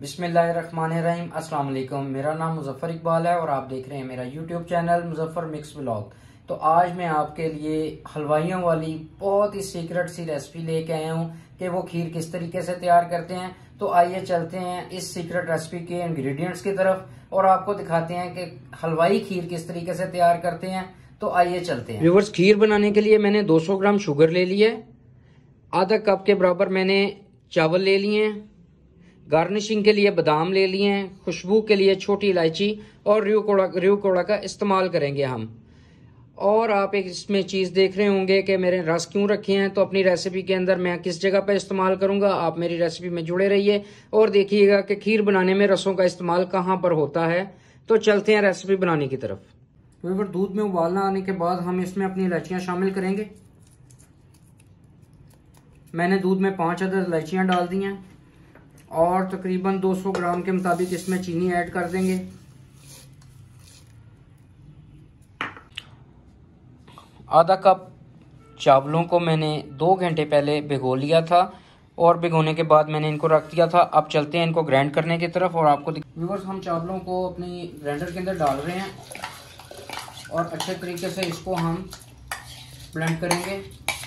बिस्मिल्लाहिर्रहमानिर्रहीम। अस्सलाम वालेकुम। मेरा नाम मुजफ्फर इकबाल है और आप देख रहे हैं मेरा YouTube channel Muzaffar mix vlog. तो आज मैं आपके लिए हलवाइयों वाली बहुत ही सीक्रेट सी रेसिपी लेके आया हूँ कि वो खीर किस तरीके से तैयार करते हैं। तो आइए चलते हैं इस सीक्रेट रेसिपी के इंग्रेडिएंट्स की तरफ और आपको दिखाते हैं कि हलवाई खीर किस तरीके से तैयार करते हैं। तो आइए चलते हैं। व्यूअर्स, खीर बनाने के लिए मैंने 200 ग्राम शुगर ले ली है, आधा कप के बराबर मैंने चावल ले लिए हैं, गार्निशिंग के लिए बादाम ले लिए हैं, खुशबू के लिए छोटी इलायची और रियो कोड़ा का इस्तेमाल करेंगे हम। और आप एक इसमें चीज़ देख रहे होंगे कि मेरे रस क्यों रखे हैं, तो अपनी रेसिपी के अंदर मैं किस जगह पर इस्तेमाल करूंगा। आप मेरी रेसिपी में जुड़े रहिए और देखिएगा कि खीर बनाने में रसों का इस्तेमाल कहाँ पर होता है। तो चलते हैं रेसिपी बनाने की तरफ। तो अगर दूध में उबालना आने के बाद हम इसमें अपनी इलायचियाँ शामिल करेंगे। मैंने दूध में 5 अदद इलायचियाँ डाल दी हैं और तकरीबन 200 ग्राम के मुताबिक इसमें चीनी ऐड कर देंगे। आधा कप चावलों को मैंने 2 घंटे पहले भिगो लिया था और भिगोने के बाद मैंने इनको रख दिया था। अब चलते हैं इनको ग्राइंड करने की तरफ और आपको व्यूअर्स, हम चावलों को अपनी ग्राइंडर के अंदर डाल रहे हैं और अच्छे तरीके से इसको हम ब्लेंड करेंगे।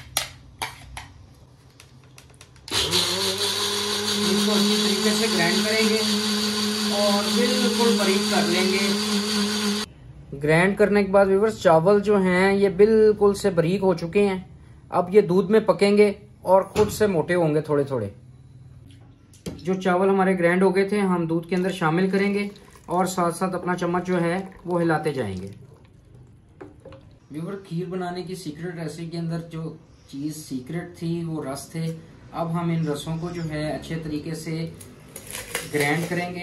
इसको अच्छी तरीके से ग्राइंड करेंगे और बिल्कुल बारीक कर लेंगे। ग्राइंड करने के बाद व्यूअर्स, चावल जो हैं ये बिल्कुल से बारीक हो चुके हैं। अब ये दूध में पकेंगे और खुद से मोटे होंगे थोड़े थोड़े। जो चावल हमारे ग्राइंड हो गए थे हम दूध के अंदर शामिल करेंगे और साथ साथ अपना चम्मच जो है वो हिलाते जाएंगे। व्यूअर्स, खीर बनाने की सीक्रेट रेसिपी के अंदर जो चीज़ सीक्रेट थी वो रस थे। अब हम इन रसों को जो है अच्छे तरीके से ग्राइंड करेंगे।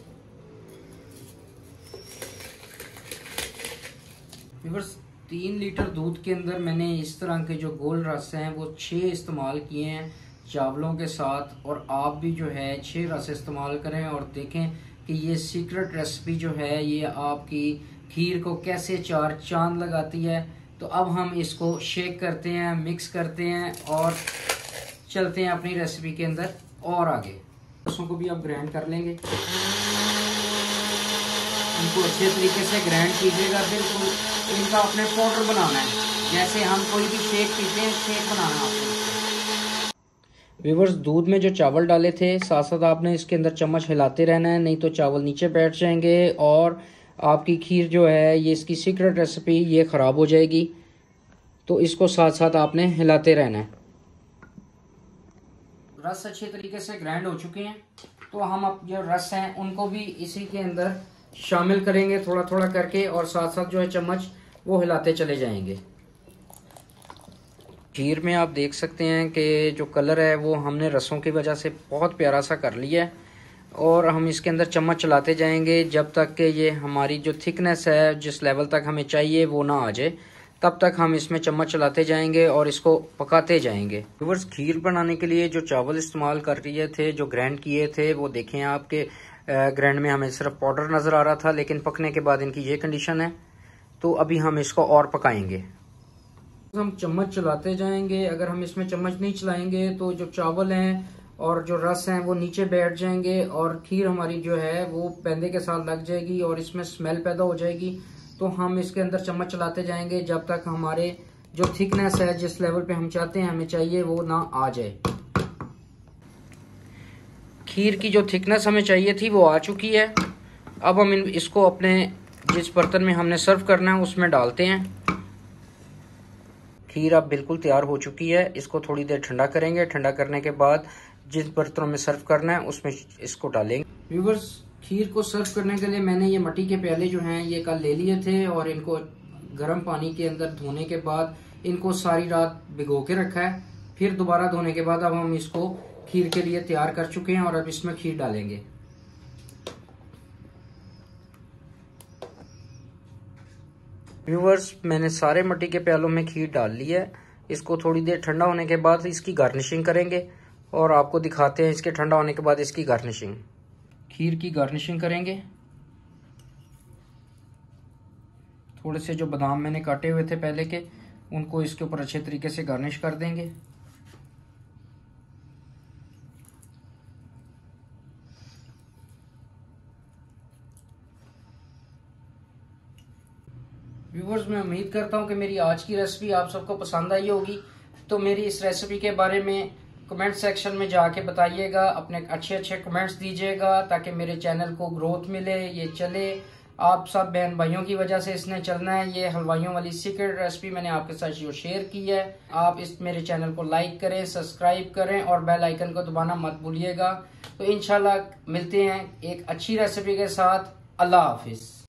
व्यूअर्स, 3 लीटर दूध के अंदर मैंने इस तरह के जो गोल रस हैं वो 6 इस्तेमाल किए हैं चावलों के साथ। और आप भी जो है 6 रस इस्तेमाल करें और देखें कि ये सीक्रेट रेसिपी जो है ये आपकी खीर को कैसे 4 चांद लगाती है। तो अब हम इसको शेक करते हैं, मिक्स करते हैं और चलते हैं अपनी रेसिपी के अंदर और आगे। रसों को भी आप ग्राइंड कर लेंगे। इनको अच्छे तरीके से ग्राइंड कीजिएगा, बिल्कुल इनका अपने पाउडर बनाना है। जैसे हम कोई भी शेक पीते हैं, शेक बनाना है आपको। व्यूअर्स, दूध में जो चावल डाले थे साथ साथ आपने इसके अंदर चम्मच हिलाते रहना है, नहीं तो चावल नीचे बैठ जाएंगे और आपकी खीर जो है ये इसकी सीक्रेट रेसिपी ये ख़राब हो जाएगी। तो इसको साथ साथ आपने हिलाते रहना है। रस अच्छे तरीके से ग्राइंड हो चुके हैं, तो हम अब जो रस हैं उनको भी इसी के अंदर शामिल करेंगे थोड़ा थोड़ा करके और साथ साथ जो है चम्मच वो हिलाते चले जाएंगे। खीर में आप देख सकते हैं कि जो कलर है वो हमने रसों की वजह से बहुत प्यारा सा कर लिया है और हम इसके अंदर चम्मच चलाते जाएंगे जब तक कि ये हमारी जो थिकनेस है जिस लेवल तक हमें चाहिए वो ना आ जाए, तब तक हम इसमें चम्मच चलाते जाएंगे और इसको पकाते जाएंगे। व्यूअर्स, खीर बनाने के लिए जो चावल इस्तेमाल कर रहे थे, जो ग्राइंड किए थे, वो देखें आपके ग्राइंड में हमें सिर्फ पाउडर नज़र आ रहा था, लेकिन पकने के बाद इनकी ये कंडीशन है। तो अभी हम इसको और पकाएंगे। हम चम्मच चलाते जाएंगे। अगर हम इसमें चम्मच नहीं चलाएंगे तो जो चावल हैं और जो रस हैं वो नीचे बैठ जाएंगे और खीर हमारी जो है वो पैंदे के साथ लग जाएगी और इसमें स्मेल पैदा हो जाएगी। तो हम इसके अंदर चम्मच चलाते जाएंगे जब तक हमारे जो थिकनेस है जिस लेवल पे हम चाहते हैं हमें चाहिए वो ना आ जाए। खीर की जो थिकनेस हमें चाहिए थी वो आ चुकी है। अब हम इसको अपने जिस बर्तन में हमने सर्व करना है उसमें डालते हैं। खीर अब बिल्कुल तैयार हो चुकी है। इसको थोड़ी देर ठंडा करेंगे। ठंडा करने के बाद जिस बर्तनों में सर्व करना है उसमें इसको डालेंगे। व्यूअर्स, खीर को सर्व करने के लिए मैंने ये मिट्टी के प्याले जो हैं ये कल ले लिए थे और इनको गर्म पानी के अंदर धोने के बाद इनको सारी रात भिगो के रखा है। फिर दोबारा धोने के बाद अब हम इसको खीर के लिए तैयार कर चुके हैं और अब इसमें खीर डालेंगे। व्यूअर्स, मैंने सारे मिट्टी के प्यालों में खीर डाल ली है। इसको थोड़ी देर ठंडा होने के बाद इसकी गार्निशिंग करेंगे और आपको दिखाते हैं इसके ठंडा होने के बाद इसकी गार्निशिंग। खीर की गार्निशिंग करेंगे। थोड़े से जो बादाम मैंने काटे हुए थे पहले के, उनको इसके ऊपर अच्छे तरीके से गार्निश कर देंगे। व्यूवर्स, मैं उम्मीद करता हूँ कि मेरी आज की रेसिपी आप सबको पसंद आई होगी। तो मेरी इस रेसिपी के बारे में कमेंट सेक्शन में जाके बताइएगा, अपने अच्छे अच्छे कमेंट्स दीजिएगा ताकि मेरे चैनल को ग्रोथ मिले, ये चले। आप सब बहन भाइयों की वजह से इसने चलना है। ये हलवाइयों वाली सीक्रेट रेसिपी मैंने आपके साथ जो शेयर की है। आप इस मेरे चैनल को लाइक करें, सब्सक्राइब करें और बेल आइकन को दबाना मत भूलिएगा। तो इंशाल्लाह मिलते हैं एक अच्छी रेसिपी के साथ। अल्लाह हाफिज।